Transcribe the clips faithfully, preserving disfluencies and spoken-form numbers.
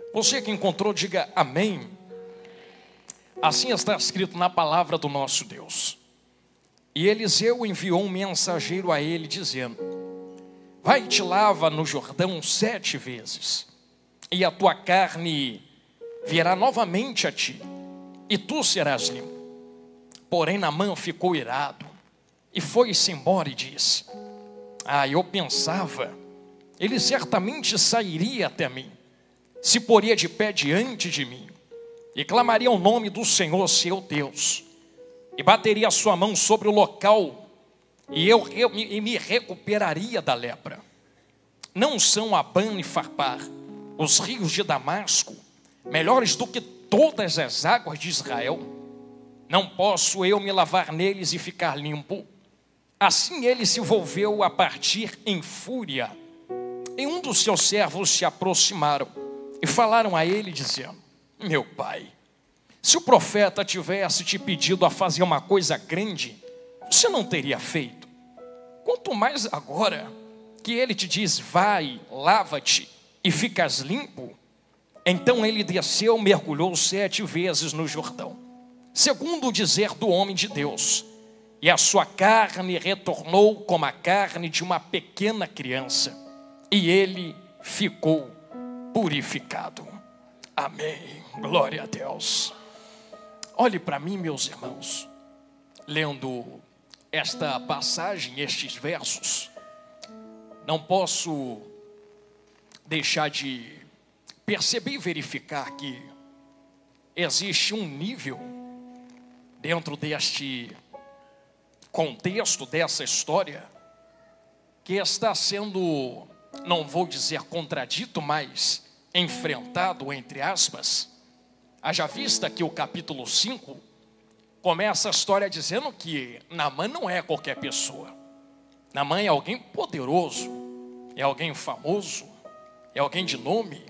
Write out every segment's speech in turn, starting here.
Você que encontrou, diga amém. Assim está escrito na palavra do nosso Deus. E Eliseu enviou um mensageiro a ele, dizendo: vai e te lava no Jordão sete vezes, e a tua carne virá novamente a ti, e tu serás limpo. Porém Naamã ficou irado, e foi-se embora e disse: ah, eu pensava, ele certamente sairia até mim, se poria de pé diante de mim, e clamaria o nome do Senhor seu Deus, e bateria a sua mão sobre o local, e eu, eu e me recuperaria da lepra. Não são Abã e Farpar, os rios de Damasco, melhores do que todas as águas de Israel? Não posso eu me lavar neles e ficar limpo? Assim ele se volveu a partir em fúria. E um dos seus servos se aproximaram e falaram a ele, dizendo: meu pai, se o profeta tivesse te pedido a fazer uma coisa grande, você não teria feito. Quanto mais agora que ele te diz: vai, lava-te e ficas limpo. Então ele desceu, mergulhou sete vezes no Jordão, segundo o dizer do homem de Deus, e a sua carne retornou como a carne de uma pequena criança, e ele ficou purificado. Amém, glória a Deus. Olhe para mim, meus irmãos, lendo esta passagem, estes versos, não posso deixar de perceber e verificar que existe um nível dentro deste contexto, dessa história, que está sendo, não vou dizer contradito, mas enfrentado, entre aspas. Haja vista que o capítulo cinco começa a história dizendo que Naamã não é qualquer pessoa. Naamã é alguém poderoso, é alguém famoso, é alguém de nome.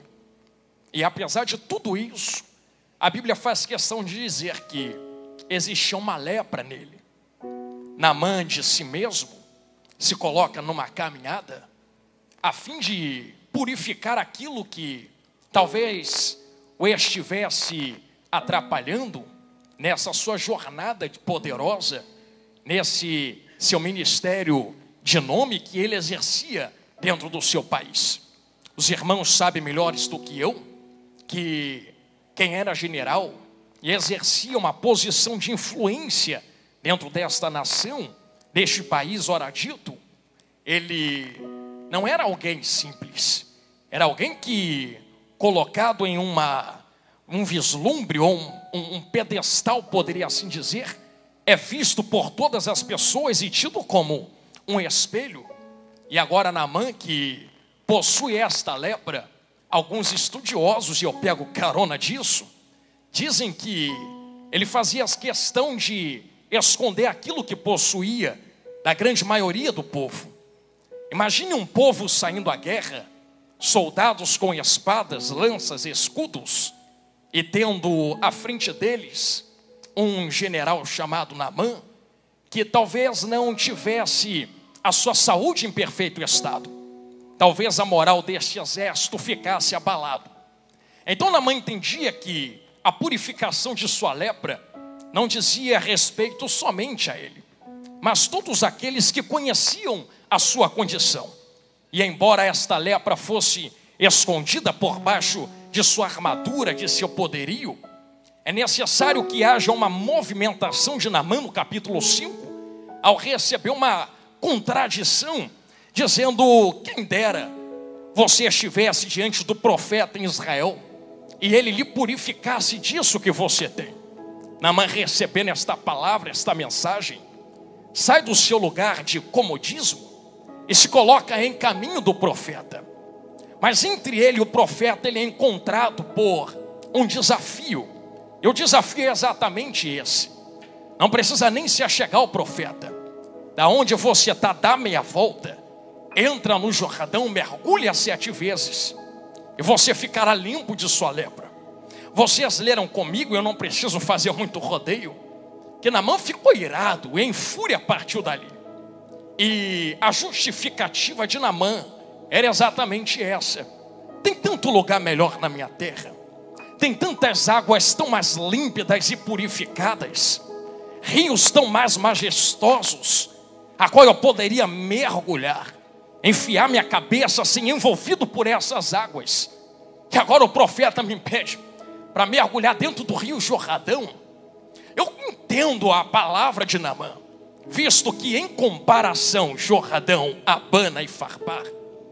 E apesar de tudo isso, a Bíblia faz questão de dizer que existia uma lepra nele. Naamã de si mesmo se coloca numa caminhada a fim de purificar aquilo que talvez o estivesse atrapalhando nessa sua jornada poderosa, nesse seu ministério de nome que ele exercia dentro do seu país. Os irmãos sabem melhores do que eu que quem era general e exercia uma posição de influência dentro desta nação, deste país, ora dito, ele não era alguém simples, era alguém que, colocado em uma, um vislumbre ou um, um, um pedestal, poderia assim dizer, é visto por todas as pessoas e tido como um espelho. E agora Naamã, que possui esta lepra, alguns estudiosos, e eu pego carona disso, dizem que ele fazia questão de esconder aquilo que possuía da grande maioria do povo. Imagine um povo saindo à guerra, soldados com espadas, lanças, escudos, e tendo à frente deles um general chamado Naamã, que talvez não tivesse a sua saúde em perfeito estado. Talvez a moral deste exército ficasse abalado. Então Naamã entendia que a purificação de sua lepra não dizia respeito somente a ele, mas todos aqueles que conheciam a sua condição. E embora esta lepra fosse escondida por baixo de sua armadura, de seu poderio, é necessário que haja uma movimentação de Naamã no capítulo cinco, ao receber uma contradição, dizendo: quem dera você estivesse diante do profeta em Israel e ele lhe purificasse disso que você tem. Naamã, recebendo esta palavra, esta mensagem, sai do seu lugar de comodismo e se coloca em caminho do profeta. Mas entre ele e o profeta, ele é encontrado por um desafio. E o desafio é exatamente esse: não precisa nem se achegar ao profeta. Da onde você está, dá meia volta, entra no Jordão, mergulha sete vezes, e você ficará limpo de sua lepra. Vocês leram comigo, eu não preciso fazer muito rodeio, que Naamã ficou irado, e em fúria partiu dali. E a justificativa de Naamã era exatamente essa: tem tanto lugar melhor na minha terra. Tem tantas águas tão mais límpidas e purificadas, rios tão mais majestosos, a qual eu poderia mergulhar, enfiar minha cabeça assim, envolvido por essas águas. Que agora o profeta me pede para mergulhar dentro do rio Jordão. Eu entendo a palavra de Naamã, visto que em comparação Jordão, Abana e Farpar,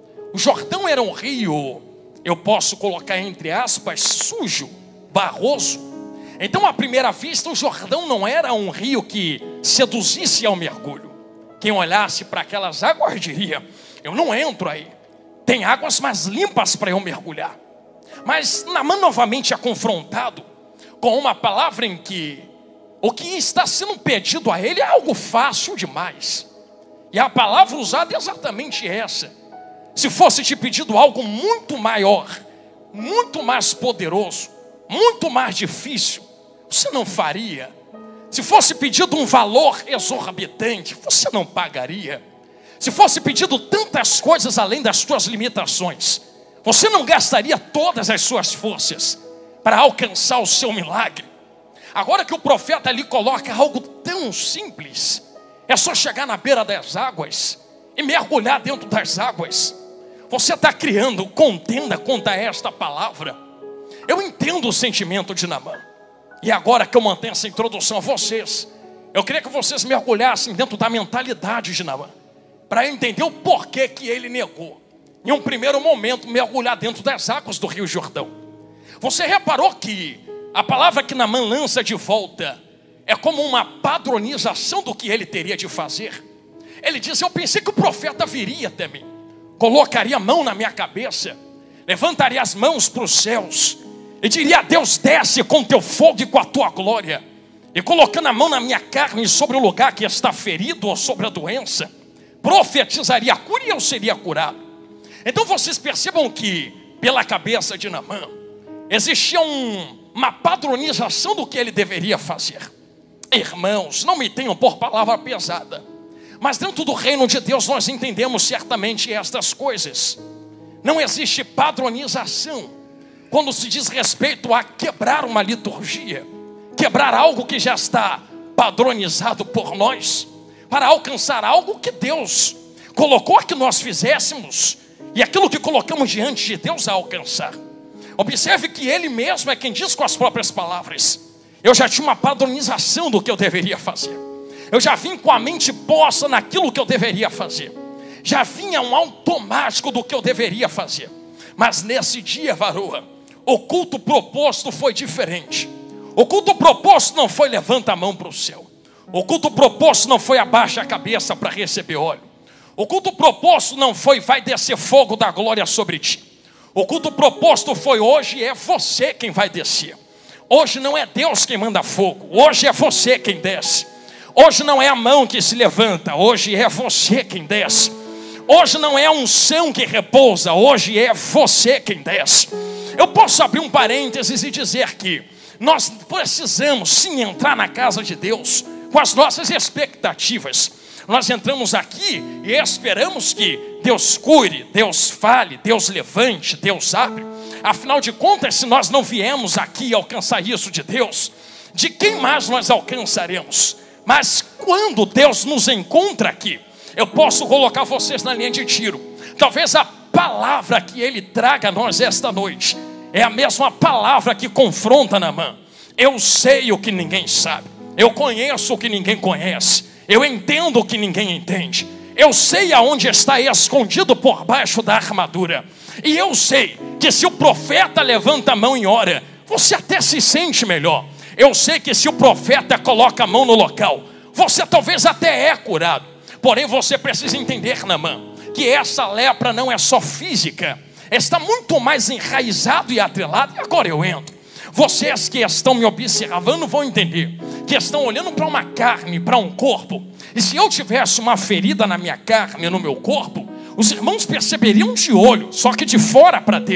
o Jordão era um rio, eu posso colocar entre aspas, sujo, barroso. Então à primeira vista o Jordão não era um rio que seduzisse ao mergulho. Quem olhasse para aquelas águas diria: eu não entro aí, tem águas mais limpas para eu mergulhar. Mas Naamã novamente é confrontado com uma palavra em que o que está sendo pedido a ele é algo fácil demais. E a palavra usada é exatamente essa: se fosse te pedido algo muito maior, muito mais poderoso, muito mais difícil, você não faria. Se fosse pedido um valor exorbitante, você não pagaria. Se fosse pedido tantas coisas além das suas limitações, você não gastaria todas as suas forças para alcançar o seu milagre. Agora que o profeta ali coloca algo tão simples, é só chegar na beira das águas e mergulhar dentro das águas. Você está criando contenda contra esta palavra. Eu entendo o sentimento de Naamã. E agora que eu mantenho essa introdução a vocês, eu queria que vocês mergulhassem dentro da mentalidade de Naamã, para entender o porquê que ele negou, em um primeiro momento, mergulhar dentro das águas do rio Jordão. Você reparou que a palavra que Naamã lança de volta é como uma padronização do que ele teria de fazer. Ele diz: eu pensei que o profeta viria até mim, colocaria a mão na minha cabeça, levantaria as mãos para os céus e diria: Deus, desce com teu fogo e com a tua glória, e colocando a mão na minha carne sobre o lugar que está ferido ou sobre a doença, profetizaria a cura e eu seria curado. Então vocês percebam que pela cabeça de Naamã existia um, uma padronização do que ele deveria fazer. Irmãos, não me tenham por palavra pesada, mas dentro do reino de Deus nós entendemos certamente estas coisas. Não existe padronização quando se diz respeito a quebrar uma liturgia, quebrar algo que já está padronizado por nós, para alcançar algo que Deus colocou que nós fizéssemos, e aquilo que colocamos diante de Deus a alcançar. Observe que ele mesmo é quem diz com as próprias palavras: eu já tinha uma padronização do que eu deveria fazer, eu já vim com a mente posta naquilo que eu deveria fazer, já vinha um automático do que eu deveria fazer. Mas nesse dia, varoa, o culto proposto foi diferente. O culto proposto não foi levanta a mão para o céu. O culto proposto não foi abaixa a cabeça para receber óleo. O culto proposto não foi vai descer fogo da glória sobre ti. O culto proposto foi: hoje é você quem vai descer. Hoje não é Deus quem manda fogo, hoje é você quem desce. Hoje não é a mão que se levanta, hoje é você quem desce. Hoje não é a unção que repousa, hoje é você quem desce. Eu posso abrir um parênteses e dizer que nós precisamos sim entrar na casa de Deus com as nossas expectativas. Nós entramos aqui e esperamos que Deus cure, Deus fale, Deus levante, Deus abre. Afinal de contas, se nós não viemos aqui alcançar isso de Deus, de quem mais nós alcançaremos? Mas quando Deus nos encontra aqui, eu posso colocar vocês na linha de tiro. Talvez a palavra que Ele traga a nós esta noite é a mesma palavra que confronta Naamã. Eu sei o que ninguém sabe, eu conheço o que ninguém conhece, eu entendo o que ninguém entende, eu sei aonde está escondido por baixo da armadura. E eu sei que se o profeta levanta a mão e ora, você até se sente melhor. Eu sei que se o profeta coloca a mão no local, você talvez até é curado. Porém você precisa entender, Naamã, que essa lepra não é só física, está muito mais enraizado e atrelado. E agora eu entro. Vocês que estão me observando vão entender que estão olhando para uma carne, para um corpo. E se eu tivesse uma ferida na minha carne, no meu corpo, os irmãos perceberiam de olho, só que de fora para dentro.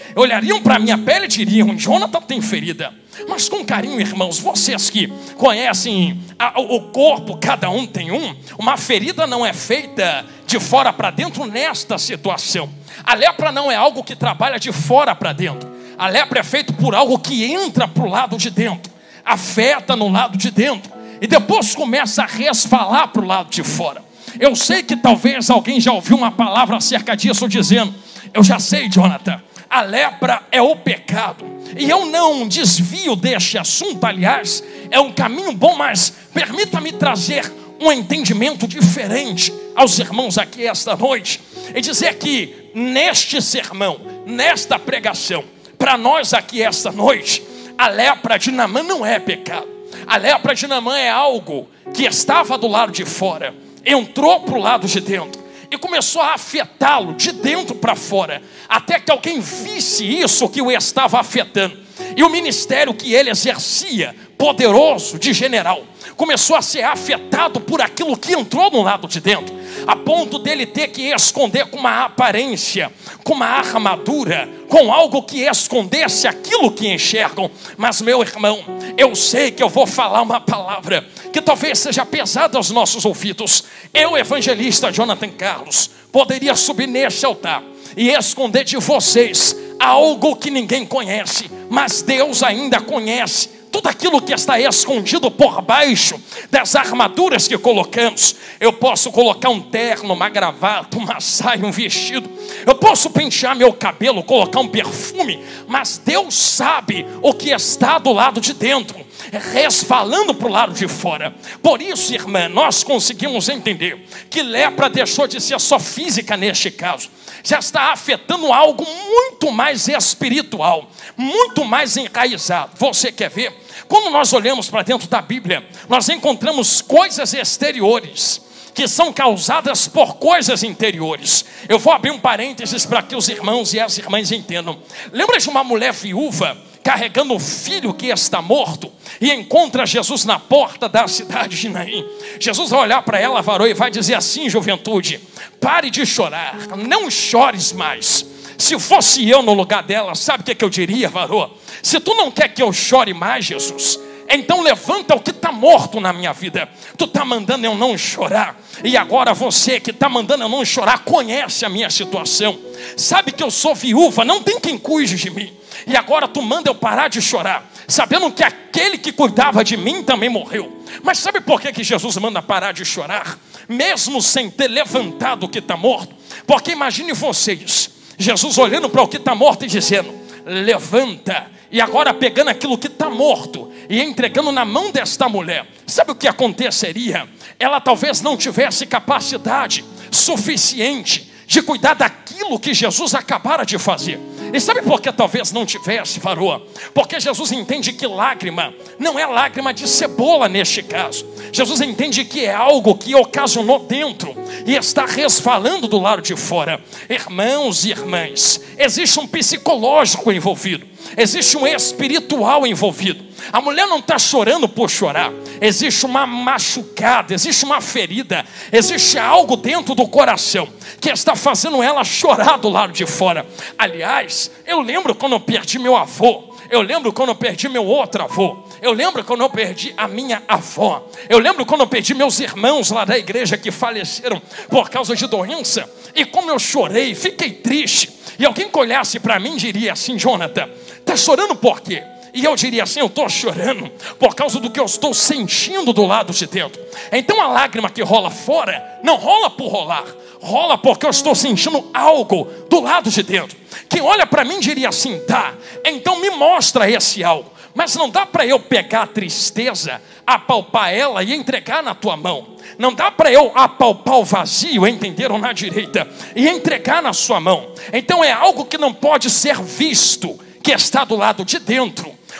olhariam para a minha pele e diriam: Jonathan tem ferida. Mas com carinho, irmãos, vocês que conhecem a, o corpo, cada um tem um. Uma ferida não é feita de fora para dentro nesta situação. A lepra não é algo que trabalha de fora para dentro. A lepra é feita por algo que entra para o lado de dentro, afeta no lado de dentro e depois começa a resvalar para o lado de fora. Eu sei que talvez alguém já ouviu uma palavra acerca disso dizendo: eu já sei, Jonathan, a lepra é o pecado. E eu não desvio deste assunto, aliás, é um caminho bom, mas permita-me trazer um entendimento diferente aos irmãos aqui esta noite e dizer que neste sermão, nesta pregação, para nós aqui esta noite, a lepra de Naamã não é pecado. A lepra de Naamã é algo que estava do lado de fora, entrou para o lado de dentro e começou a afetá-lo de dentro para fora, até que alguém visse isso que o estava afetando. E o ministério que ele exercia, poderoso de general, começou a ser afetado por aquilo que entrou no lado de dentro, a ponto dele ter que esconder com uma aparência, com uma armadura, com algo que escondesse aquilo que enxergam. Mas, meu irmão, eu sei que eu vou falar uma palavra que talvez seja pesada aos nossos ouvidos. Eu, evangelista Jonathan Carlos, poderia subir neste altar e esconder de vocês algo que ninguém conhece, mas Deus ainda conhece. Tudo aquilo que está escondido por baixo das armaduras que colocamos. Eu posso colocar um terno, uma gravata, uma saia, um vestido. Eu posso pentear meu cabelo, colocar um perfume. Mas Deus sabe o que está do lado de dentro, resvalando para o lado de fora. Por isso, irmã, nós conseguimos entender que lepra deixou de ser só física neste caso. Já está afetando algo muito mais espiritual, muito mais enraizado. Você quer ver? Quando nós olhamos para dentro da Bíblia, nós encontramos coisas exteriores que são causadas por coisas interiores. Eu vou abrir um parênteses para que os irmãos e as irmãs entendam. Lembra de uma mulher viúva carregando o filho que está morto e encontra Jesus na porta da cidade de Naim? Jesus vai olhar para ela, varou, e vai dizer assim: juventude, pare de chorar, não chores mais. Se fosse eu no lugar dela, sabe o que, que eu diria, varô? Se tu não quer que eu chore mais, Jesus, então levanta o que está morto na minha vida. Tu está mandando eu não chorar, e agora você que está mandando eu não chorar conhece a minha situação, sabe que eu sou viúva, não tem quem cuide de mim, e agora tu manda eu parar de chorar, sabendo que aquele que cuidava de mim também morreu. Mas sabe por que, que Jesus manda parar de chorar, mesmo sem ter levantado o que está morto? Porque imagine vocês, Jesus olhando para o que está morto e dizendo: levanta. E agora pegando aquilo que está morto e entregando na mão desta mulher. Sabe o que aconteceria? Ela talvez não tivesse capacidade suficiente de cuidar daquilo que Jesus acabara de fazer. E sabe por que talvez não tivesse, varô? Porque Jesus entende que lágrima não é lágrima de cebola neste caso. Jesus entende que é algo que ocasionou dentro e está resvalando do lado de fora. Irmãos e irmãs, existe um psicológico envolvido, existe um espiritual envolvido. A mulher não está chorando por chorar, existe uma machucada, existe uma ferida, existe algo dentro do coração que está fazendo ela chorar do lado de fora. Aliás, eu lembro quando eu perdi meu avô, eu lembro quando eu perdi meu outro avô, eu lembro quando eu perdi a minha avó, eu lembro quando eu perdi meus irmãos lá da igreja que faleceram por causa de doença, e como eu chorei, fiquei triste. E alguém que olhasse para mim diria assim: Jonathan, está chorando por quê? E eu diria assim: eu estou chorando por causa do que eu estou sentindo do lado de dentro. Então a lágrima que rola fora não rola por rolar, rola porque eu estou sentindo algo do lado de dentro. Quem olha para mim diria assim: tá, então me mostra esse algo. Mas não dá para eu pegar a tristeza, apalpar ela e entregar na tua mão. Não dá para eu apalpar o vazio, entenderam, na direita, e entregar na sua mão. Então é algo que não pode ser visto, que está do lado de dentro.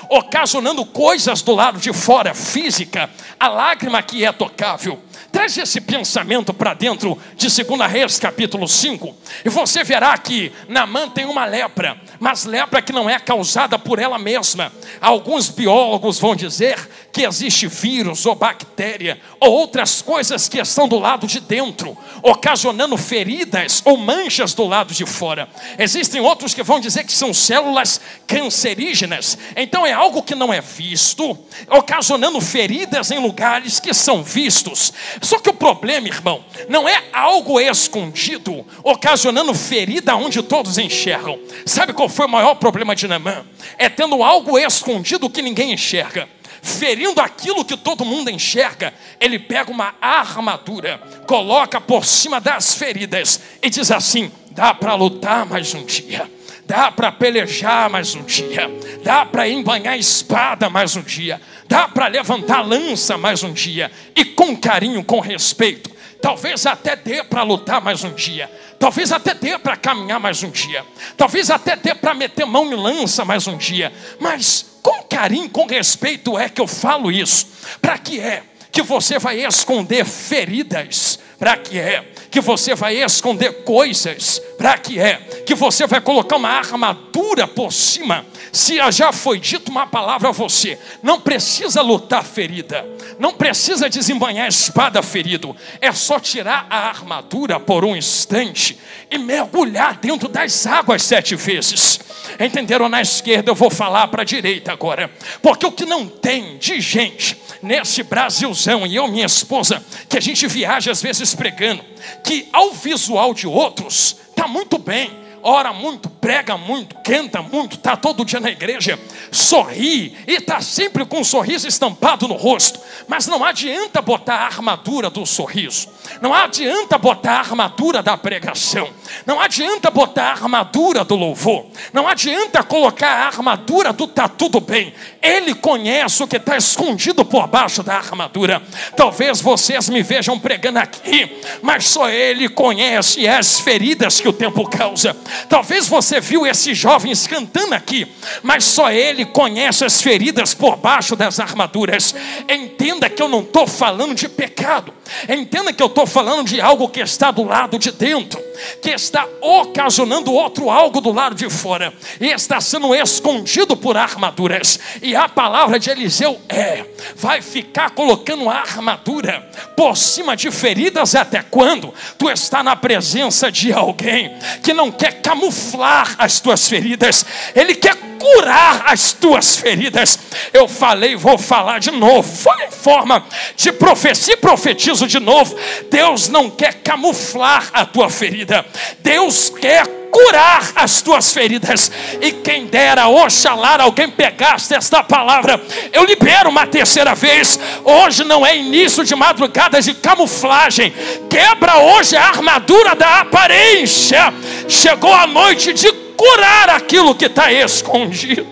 ocasionando coisas do lado de fora, física, a lágrima que é tocável. Traz esse pensamento para dentro de Segunda Reis capítulo cinco, e você verá que Naamã tem uma lepra, mas lepra que não é causada por ela mesma. Alguns biólogos vão dizer que existe vírus ou bactéria ou outras coisas que estão do lado de dentro, ocasionando feridas ou manchas do lado de fora. Existem outros que vão dizer que são células cancerígenas. Então é algo que não é visto, ocasionando feridas em lugares que são vistos. Só que o problema, irmão, não é algo escondido, ocasionando ferida onde todos enxergam. Sabe qual foi o maior problema de Naamã? É tendo algo escondido que ninguém enxerga, ferindo aquilo que todo mundo enxerga. Ele pega uma armadura, coloca por cima das feridas e diz assim: dá para lutar mais um dia, dá para pelejar mais um dia, dá para embanhar a espada mais um dia, dá para levantar a lança mais um dia. E com carinho, com respeito, talvez até dê para lutar mais um dia, talvez até dê para caminhar mais um dia, talvez até dê para meter mão em lança mais um dia. Mas com carinho, com respeito é que eu falo isso. Para que é que você vai esconder feridas? Para que é que você vai esconder coisas? Para que é que você vai colocar uma armadura por cima? Se já foi dito uma palavra a você, não precisa lutar ferida, não precisa desembanhar a espada ferido, é só tirar a armadura por um instante e mergulhar dentro das águas sete vezes. Entenderam? Na esquerda eu vou falar para a direita agora, porque o que não tem de gente nesse Brasilzão, e eu e minha esposa, que a gente viaja às vezes pregando, que ao visual de outros está muito bem, ora muito, prega muito, canta muito, está todo dia na igreja, sorri e está sempre com um sorriso estampado no rosto. Mas não adianta botar a armadura do sorriso, não adianta botar a armadura da pregação, não adianta botar a armadura do louvor, não adianta colocar a armadura do tá tudo bem. Ele conhece o que está escondido por baixo da armadura. Talvez vocês me vejam pregando aqui, mas só Ele conhece as feridas que o tempo causa. Talvez você viu esses jovens cantando aqui, mas só Ele conhece as feridas por baixo das armaduras. Entenda que eu não estou falando de pecado, entenda que eu estou falando de algo que está do lado de dentro, que está ocasionando outro algo do lado de fora, e está sendo escondido por armaduras. E a palavra de Eliseu é: vai ficar colocando a armadura por cima de feridas até quando? Tu está na presença de alguém que não quer camuflar as tuas feridas, ele quer curar as tuas feridas. Eu falei, vou falar de novo, foi em forma de profecia, profetizo de novo. Deus não quer camuflar a tua ferida, Deus quer curar as tuas feridas. E quem dera, oxalá, alguém pegasse esta palavra. Eu libero uma terceira vez. Hoje não é início de madrugada de camuflagem. Quebra hoje a armadura da aparência. Chegou a noite de curar aquilo que está escondido.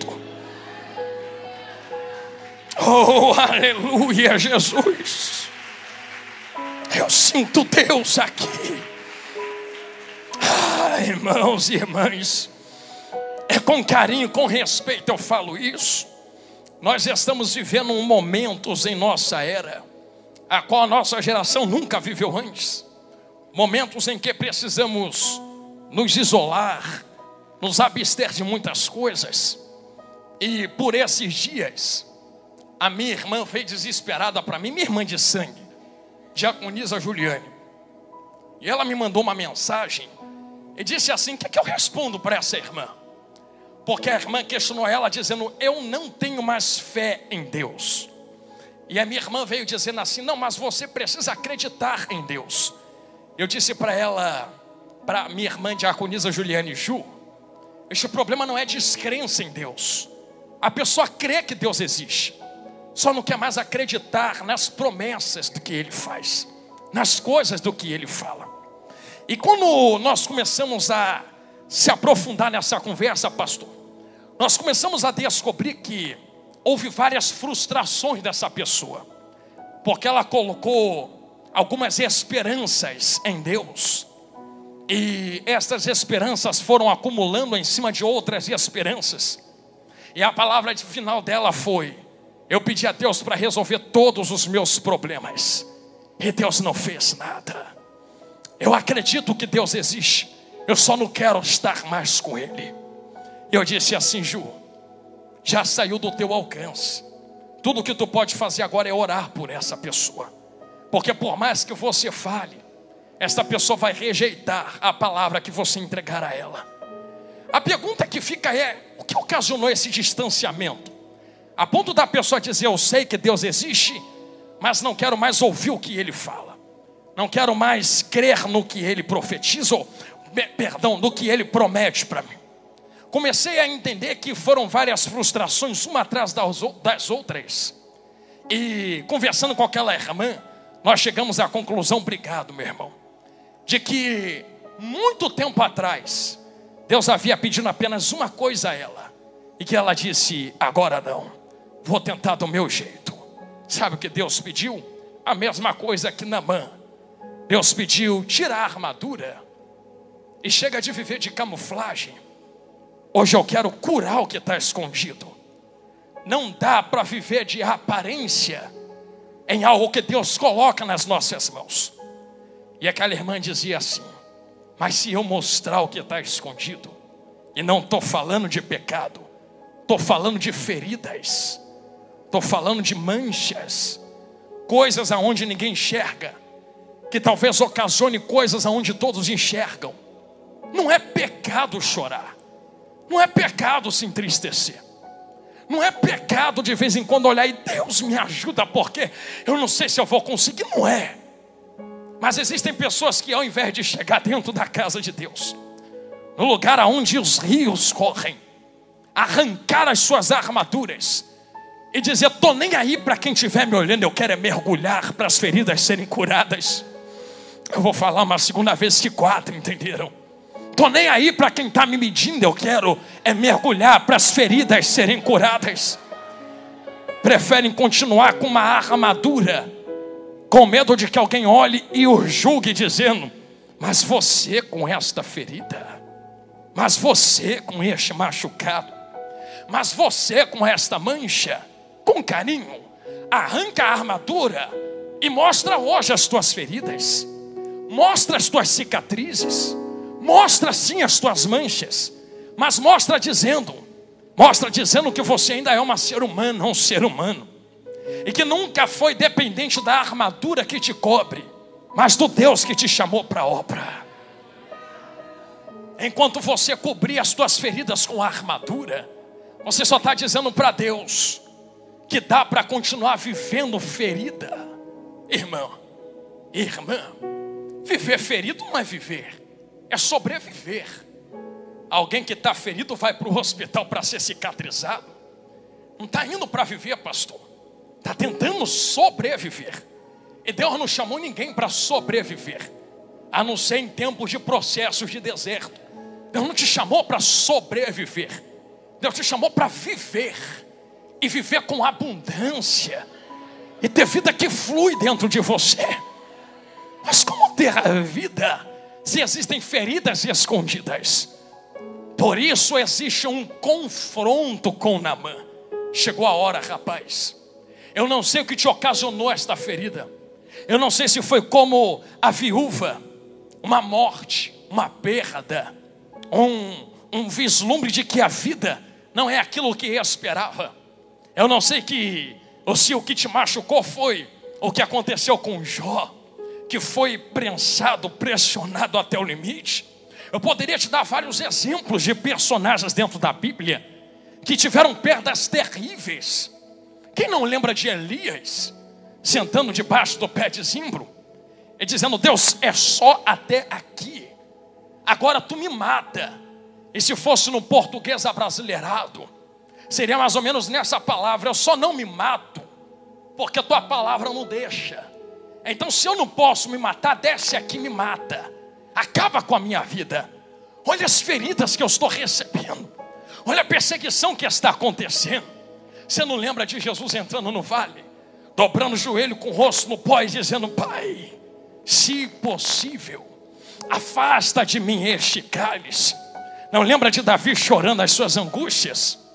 Oh, aleluia, Jesus. Eu sinto Deus aqui. Ah, irmãos e irmãs, é com carinho, com respeito eu falo isso. Nós estamos vivendo um momentos em nossa era, a qual a nossa geração nunca viveu antes. Momentos em que precisamos nos isolar, nos abster de muitas coisas. E por esses dias, a minha irmã veio desesperada para mim, minha irmã de sangue, Diaconisa Juliane. E ela me mandou uma mensagem e disse assim: o que é que eu respondo para essa irmã? Porque a irmã questionou ela dizendo: eu não tenho mais fé em Deus. E a minha irmã veio dizendo assim: não, mas você precisa acreditar em Deus. Eu disse para ela, para minha irmã Diaconisa Juliane: Ju, este problema não é descrença em Deus. A pessoa crê que Deus existe, só não quer mais acreditar nas promessas do que Ele faz, nas coisas do que Ele fala. E quando nós começamos a se aprofundar nessa conversa, pastor, nós começamos a descobrir que houve várias frustrações dessa pessoa, porque ela colocou algumas esperanças em Deus, e essas esperanças foram acumulando em cima de outras esperanças, E a palavra de final dela foi: eu pedi a Deus para resolver todos os meus problemas, e Deus não fez nada. Eu acredito que Deus existe, eu só não quero estar mais com Ele. Eu disse assim: Ju, já saiu do teu alcance. Tudo que tu pode fazer agora é orar por essa pessoa, porque por mais que você fale, esta pessoa vai rejeitar a palavra que você entregar a ela. A pergunta que fica é: o que ocasionou esse distanciamento? A ponto da pessoa dizer: eu sei que Deus existe, mas não quero mais ouvir o que Ele fala, não quero mais crer no que Ele profetiza, ou, perdão, no que Ele promete para mim. Comecei a entender que foram várias frustrações, uma atrás das outras. E conversando com aquela irmã, nós chegamos à conclusão, obrigado meu irmão, de que muito tempo atrás Deus havia pedido apenas uma coisa a ela, e que ela disse: agora não, vou tentar do meu jeito. Sabe o que Deus pediu? A mesma coisa que Naamã. Deus pediu: tira a armadura e chega de viver de camuflagem. Hoje eu quero curar o que está escondido. Não dá para viver de aparência em algo que Deus coloca nas nossas mãos. E aquela irmã dizia assim: mas se eu mostrar o que está escondido, e não estou falando de pecado, estou falando de feridas, estou falando de manchas, coisas aonde ninguém enxerga, que talvez ocasione coisas aonde todos enxergam. Não é pecado chorar, não é pecado se entristecer, não é pecado de vez em quando olhar e Deus me ajuda porque eu não sei se eu vou conseguir. Não é. Mas existem pessoas que ao invés de chegar dentro da casa de Deus, no lugar aonde os rios correm, arrancar as suas armaduras e dizer: estou nem aí para quem estiver me olhando, eu quero é mergulhar para as feridas serem curadas. Eu vou falar uma segunda vez que quatro, entenderam? Estou nem aí para quem está me medindo, eu quero é mergulhar para as feridas serem curadas. Preferem continuar com uma armadura, com medo de que alguém olhe e o julgue dizendo: mas você com esta ferida, mas você com este machucado, mas você com esta mancha. Com carinho, arranca a armadura e mostra hoje as tuas feridas, mostra as tuas cicatrizes, mostra sim as tuas manchas, mas mostra dizendo, mostra dizendo que você ainda é uma ser humana, um ser humano, e que nunca foi dependente da armadura que te cobre, mas do Deus que te chamou para a obra. Enquanto você cobrir as tuas feridas com a armadura, você só está dizendo para Deus que dá para continuar vivendo ferida. Irmão, irmã, viver ferido não é viver, é sobreviver. Alguém que está ferido vai para o hospital para ser cicatrizado? Não está indo para viver, pastor, está tentando sobreviver. E Deus não chamou ninguém para sobreviver, a não ser em tempos de processos de deserto. Deus não te chamou para sobreviver, Deus te chamou para viver, e viver com abundância, e ter vida que flui dentro de você. Mas como ter a vida se existem feridas escondidas? Por isso existe um confronto com Naamã. Chegou a hora, rapaz. Eu não sei o que te ocasionou esta ferida. Eu não sei se foi como a viúva, uma morte, uma perda, um, um vislumbre de que a vida não é aquilo que esperava. Eu não sei que, ou se o que te machucou foi o que aconteceu com Jó, que foi prensado, pressionado até o limite. Eu poderia te dar vários exemplos de personagens dentro da Bíblia que tiveram perdas terríveis. Quem não lembra de Elias sentando debaixo do pé de zimbro e dizendo: Deus, é só até aqui, agora tu me mata. E se fosse no português abrasileirado, seria mais ou menos nessa palavra: eu só não me mato porque a tua palavra não deixa. Então se eu não posso me matar, desce aqui e me mata, acaba com a minha vida. Olha as feridas que eu estou recebendo, olha a perseguição que está acontecendo. Você não lembra de Jesus entrando no vale, dobrando o joelho com o rosto no pó e dizendo: Pai, se possível, afasta de mim este cálice. Não lembra de Davi chorando as suas angústias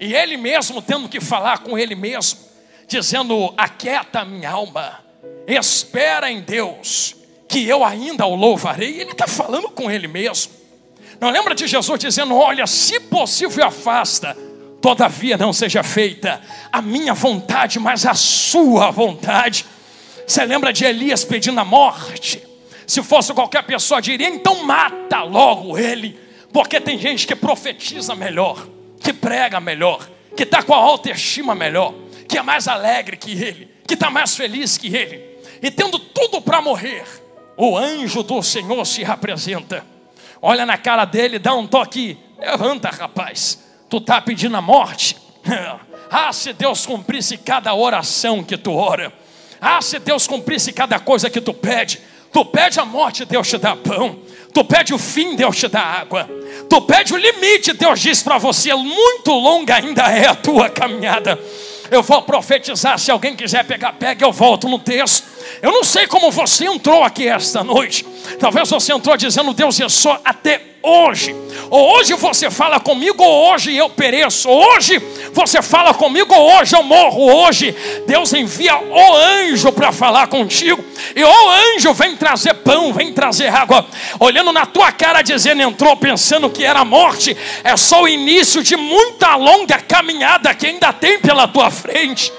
E ele mesmo tendo que falar com ele mesmo, dizendo: aquieta a minha alma, espera em Deus, que eu ainda o louvarei. Ele está falando com ele mesmo. Não lembra de Jesus dizendo: olha, se possível afasta, todavia não seja feita a minha vontade, mas a sua vontade. Você lembra de Elias pedindo a morte? Se fosse qualquer pessoa diria: então mata logo ele, porque tem gente que profetiza melhor, que prega melhor, que está com a autoestima melhor, que é mais alegre que ele, que está mais feliz que ele. E tendo tudo para morrer, o anjo do Senhor se apresenta, olha na cara dele, dá um toque: levanta, rapaz, tu está pedindo a morte? Ah, se Deus cumprisse cada oração que tu ora, ah, se Deus cumprisse cada coisa que tu pede. Tu pede a morte, Deus te dá pão. Tu pede o fim, Deus te dá água. Tu pede o limite, Deus diz para você: muito longa ainda é a tua caminhada. Eu vou profetizar, se alguém quiser pegar, pega, eu volto no texto. Eu não sei como você entrou aqui esta noite. Talvez você entrou dizendo: Deus, é só até hoje. Ou hoje você fala comigo, ou hoje eu pereço. Hoje você fala comigo, ou hoje eu morro. Hoje Deus envia o anjo para falar contigo. E o anjo vem trazer pão, vem trazer água. Olhando na tua cara dizendo: entrou pensando que era morte. É só o início de muita longa caminhada que ainda tem pela tua frente.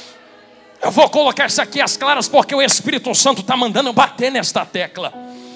Eu vou colocar isso aqui às claras, porque o Espírito Santo está mandando bater nesta tecla.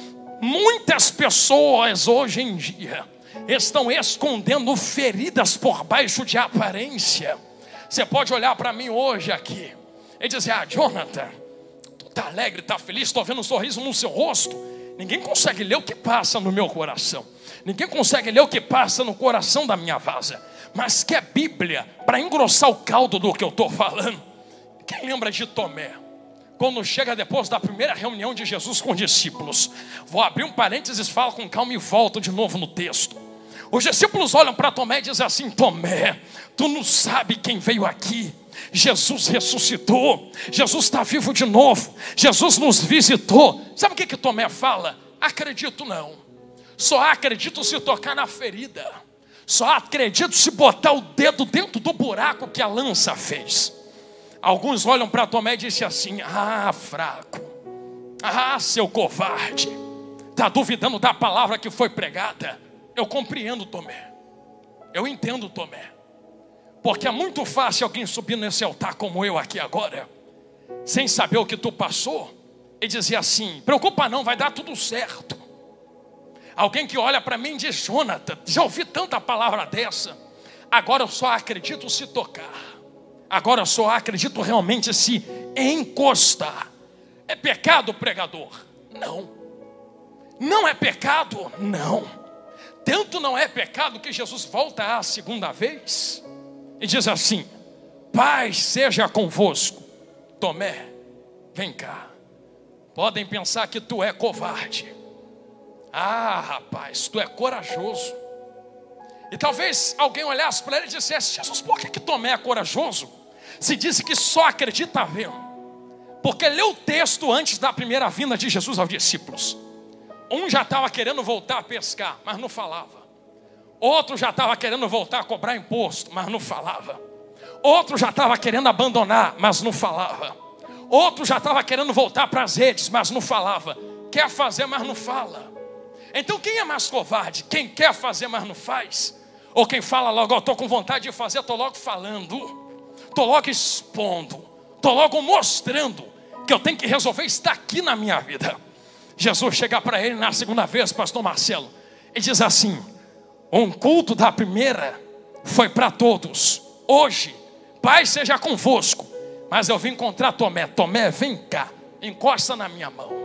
Muitas pessoas hoje em dia estão escondendo feridas por baixo de aparência. Você pode olhar para mim hoje aqui e dizer: ah, Jonathan, tu tá alegre, tá feliz, estou vendo um sorriso no seu rosto. Ninguém consegue ler o que passa no meu coração. Ninguém consegue ler o que passa no coração da minha vaza. Mas que é Bíblia para engrossar o caldo do que eu estou falando. Quem lembra de Tomé? Quando chega depois da primeira reunião de Jesus com os discípulos. Vou abrir um parênteses, falo com calma e volto de novo no texto. Os discípulos olham para Tomé e dizem assim: Tomé, tu não sabe quem veio aqui. Jesus ressuscitou, Jesus está vivo de novo, Jesus nos visitou. Sabe o que que Tomé fala? Acredito não. Só acredito se tocar na ferida. Só acredito se botar o dedo dentro do buraco que a lança fez. Alguns olham para Tomé e dizem assim: ah, fraco, ah, seu covarde, está duvidando da palavra que foi pregada. Eu compreendo Tomé, eu entendo Tomé, porque é muito fácil alguém subir nesse altar como eu aqui agora, sem saber o que tu passou, e dizer assim: preocupa não, vai dar tudo certo. Alguém que olha para mim e diz: Jonathan, já ouvi tanta palavra dessa, agora eu só acredito se tocar. Agora eu só acredito realmente se encostar. É pecado, pregador? Não. Não é pecado? Não. Tanto não é pecado que Jesus volta a segunda vez e diz assim: paz seja convosco. Tomé, vem cá. Podem pensar que tu é covarde. Ah, rapaz, tu é corajoso. E talvez alguém olhasse para ele e dissesse: Jesus, por que que Tomé é corajoso? Se disse que só acredita vendo. Porque leu o texto antes da primeira vinda de Jesus aos discípulos. Um já estava querendo voltar a pescar, mas não falava. Outro já estava querendo voltar a cobrar imposto, mas não falava. Outro já estava querendo abandonar, mas não falava. Outro já estava querendo voltar para as redes, mas não falava. Quer fazer, mas não fala. Então quem é mais covarde? Quem quer fazer, mas não faz? Ou quem fala logo: eu estou com vontade de fazer, estou logo falando, estou logo expondo, estou logo mostrando que eu tenho que resolver estar aqui na minha vida. Jesus chega para ele na segunda vez, pastor Marcelo, e diz assim: um culto da primeira foi para todos. Hoje, paz seja convosco. Mas eu vim encontrar Tomé. Tomé, vem cá, encosta na minha mão.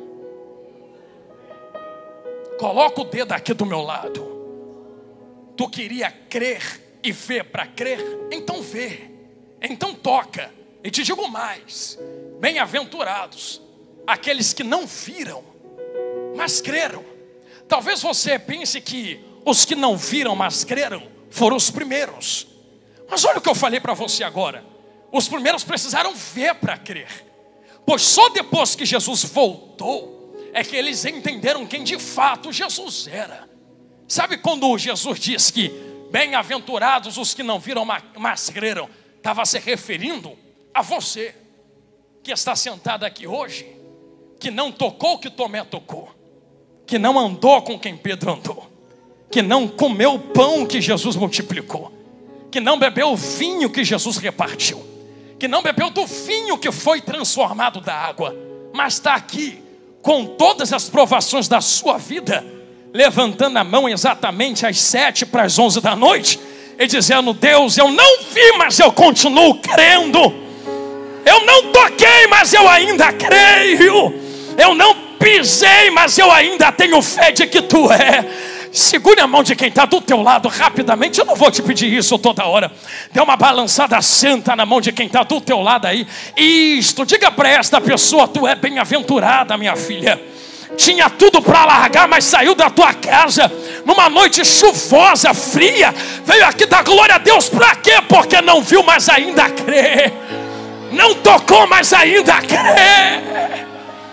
Coloca o dedo aqui do meu lado. Tu queria crer e ver para crer? Então vê, então toca. E te digo mais: bem-aventurados aqueles que não viram, mas creram. Talvez você pense que os que não viram, mas creram, foram os primeiros. Mas olha o que eu falei para você agora: os primeiros precisaram ver para crer. Pois só depois que Jesus voltou é que eles entenderam quem de fato Jesus era. Sabe quando Jesus diz que Bem-aventurados os que não viram, mas creram. Estava se referindo a você, que está sentado aqui hoje, que não tocou o que Tomé tocou, que não andou com quem Pedro andou, que não comeu o pão que Jesus multiplicou, que não bebeu o vinho que Jesus repartiu, que não bebeu do vinho que foi transformado da água, mas está aqui com todas as provações da sua vida, levantando a mão exatamente às sete para as onze da noite e dizendo: Deus, eu não vi, mas eu continuo crendo. Eu não toquei, mas eu ainda creio. Eu não pisei, mas eu ainda tenho fé de que tu é. Segure a mão de quem está do teu lado rapidamente. Eu não vou te pedir isso toda hora. Dê uma balançada santa na mão de quem está do teu lado aí. Isto, diga para esta pessoa: tu é bem-aventurada, minha filha. Tinha tudo para largar, mas saiu da tua casa numa noite chuvosa, fria. Veio aqui dar glória a Deus para quê? Porque não viu, mas ainda crê. Não tocou, mas ainda crê.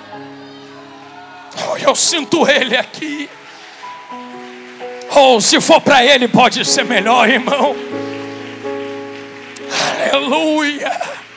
Oh, eu sinto ele aqui. Ou oh, se for para ele, pode ser melhor, irmão. Aleluia.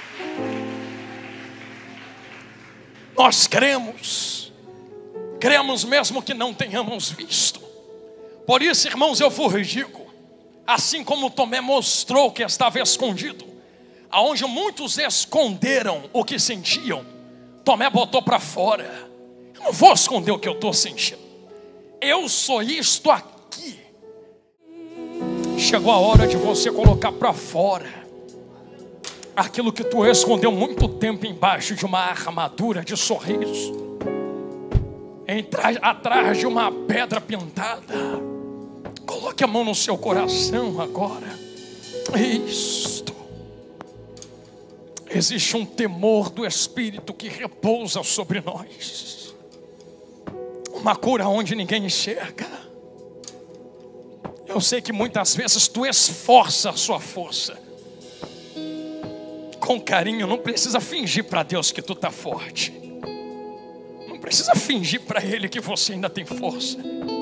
Nós cremos. Cremos mesmo que não tenhamos visto. Por isso, irmãos, eu vos digo, assim como Tomé mostrou que estava escondido, aonde muitos esconderam o que sentiam, Tomé botou para fora. Eu não vou esconder o que eu estou sentindo. Eu sou isto aqui. Chegou a hora de você colocar para fora aquilo que tu escondeu muito tempo embaixo de uma armadura de sorriso, Entra, atrás de uma pedra pintada. Coloque a mão no seu coração agora. Isto. Existe um temor do Espírito que repousa sobre nós. Uma cura onde ninguém enxerga. Eu sei que muitas vezes tu esforça a sua força. Com carinho, não precisa fingir para Deus que tu está forte. Não precisa fingir para Ele que você ainda tem força.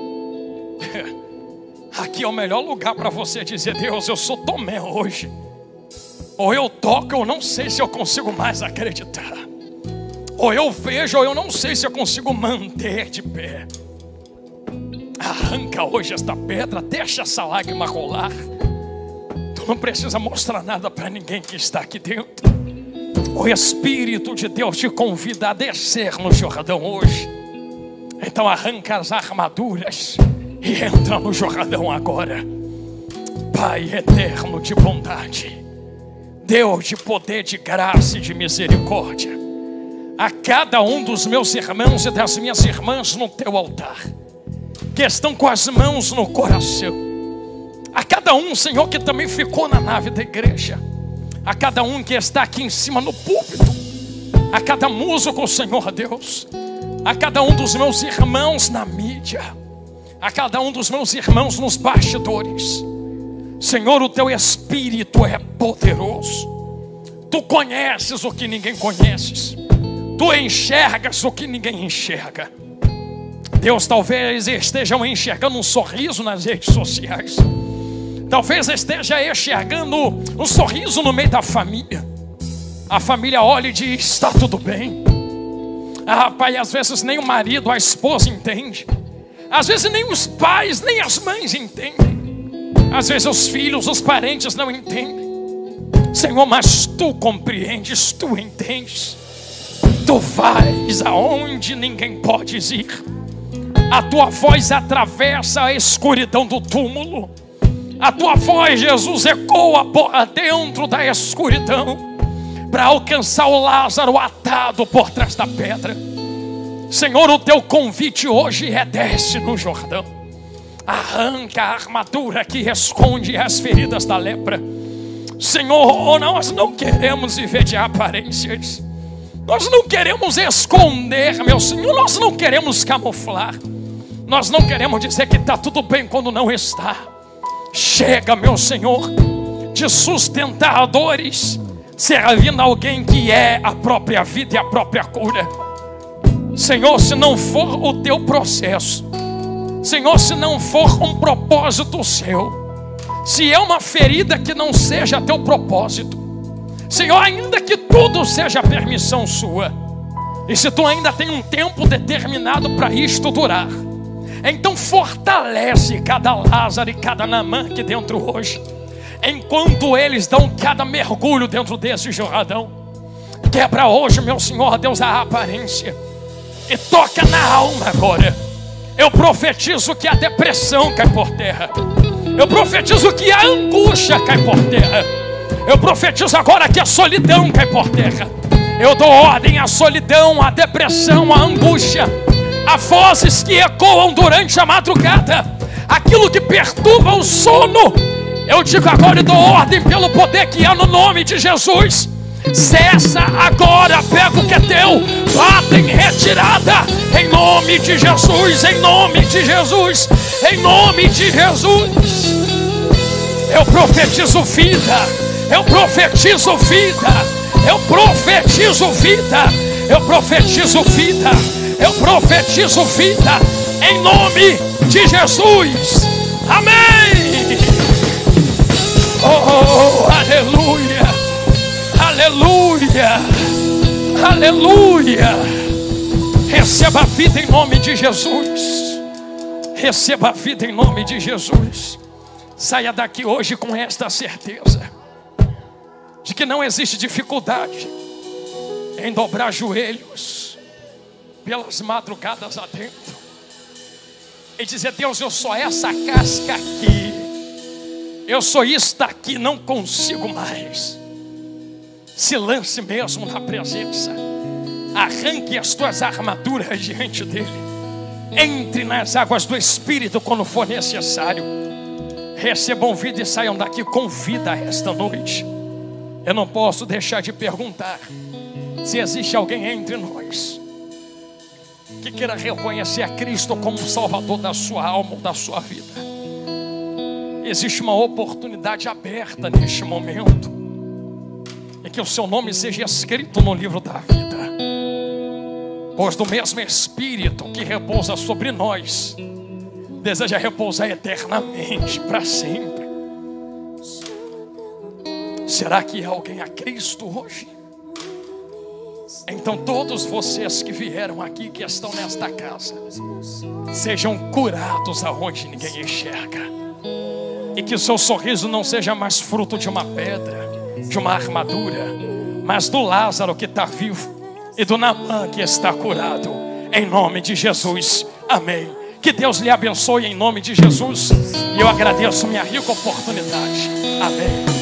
Aqui é o melhor lugar para você dizer: Deus, eu sou Tomé hoje. Ou eu toco, eu não sei se eu consigo mais acreditar. Ou eu vejo, ou eu não sei se eu consigo manter de pé. Arranca hoje esta pedra, deixa essa lágrima rolar. Tu não precisa mostrar nada para ninguém que está aqui dentro. O Espírito de Deus te convida a descer no Jordão hoje. Então arranca as armaduras e entra no Jordão agora. Pai eterno de bondade, Deus de poder, de graça e de misericórdia, a cada um dos meus irmãos e das minhas irmãs no teu altar, que estão com as mãos no coração, a cada um, Senhor, que também ficou na nave da igreja, a cada um que está aqui em cima no púlpito, a cada músico, Senhor Deus, a cada um dos meus irmãos na mídia, a cada um dos meus irmãos nos bastidores. Senhor, o teu Espírito é poderoso. Tu conheces o que ninguém conhece. Tu enxergas o que ninguém enxerga. Deus, talvez estejam enxergando um sorriso nas redes sociais. Talvez esteja enxergando um sorriso no meio da família. A família olha e diz: está tudo bem. Ah, pai, às vezes nem o marido, a esposa entende. Às vezes nem os pais, nem as mães entendem. Às vezes os filhos, os parentes não entendem. Senhor, mas tu compreendes, tu entendes. Tu vais aonde ninguém pode ir. A tua voz atravessa a escuridão do túmulo. A tua voz, Jesus, ecoa dentro da escuridão para alcançar o Lázaro atado por trás da pedra. Senhor, o teu convite hoje é: desce no Jordão. Arranca a armadura que esconde as feridas da lepra. Senhor, nós não queremos viver de aparências. Nós não queremos esconder, meu Senhor. Nós não queremos camuflar. Nós não queremos dizer que está tudo bem quando não está. Chega, meu Senhor, de sustentadores, servindo alguém que é a própria vida e a própria cura. Senhor, se não for o teu processo, Senhor, se não for um propósito seu, se é uma ferida que não seja teu propósito, Senhor, ainda que tudo seja permissão sua, e se tu ainda tem um tempo determinado para isto durar, então fortalece cada Lázaro e cada Naamã aqui dentro hoje, enquanto eles dão cada mergulho dentro desse Jordão. Quebra hoje, meu Senhor Deus, a aparência e toca na alma agora. Eu profetizo que a depressão cai por terra. Eu profetizo que a angústia cai por terra. Eu profetizo agora que a solidão cai por terra. Eu dou ordem à solidão, à depressão, à angústia, a vozes que ecoam durante a madrugada, aquilo que perturba o sono. Eu digo agora e dou ordem pelo poder que há no nome de Jesus. Cessa agora, pega o que é teu, bata em retirada, em nome de Jesus, em nome de Jesus, em nome de Jesus. Eu profetizo vida, eu profetizo vida, eu profetizo vida, eu profetizo vida, eu profetizo vida, em nome de Jesus. Amém. Oh, oh, aleluia, aleluia, aleluia. Receba a vida em nome de Jesus. Receba a vida em nome de Jesus. Saia daqui hoje com esta certeza de que não existe dificuldade em dobrar joelhos pelas madrugadas adentro e dizer: Deus, eu sou essa casca aqui, eu sou isto aqui, não consigo mais. Se lance mesmo na presença, arranque as tuas armaduras diante dele, entre nas águas do Espírito quando for necessário. Recebam vida e saiam daqui com vida esta noite. Eu não posso deixar de perguntar se existe alguém entre nós que queira reconhecer a Cristo como Salvador da sua alma ou da sua vida. Existe uma oportunidade aberta neste momento, e que o seu nome seja escrito no livro da vida, pois do mesmo Espírito que repousa sobre nós, deseja repousar eternamente, para sempre. Será que há alguém a Cristo hoje? Então todos vocês que vieram aqui, que estão nesta casa, sejam curados aonde ninguém enxerga, e que o seu sorriso não seja mais fruto de uma pedra, de uma armadura, mas do Lázaro que está vivo e do Naamã que está curado, em nome de Jesus. Amém. Que Deus lhe abençoe em nome de Jesus, e eu agradeço minha rica oportunidade. Amém.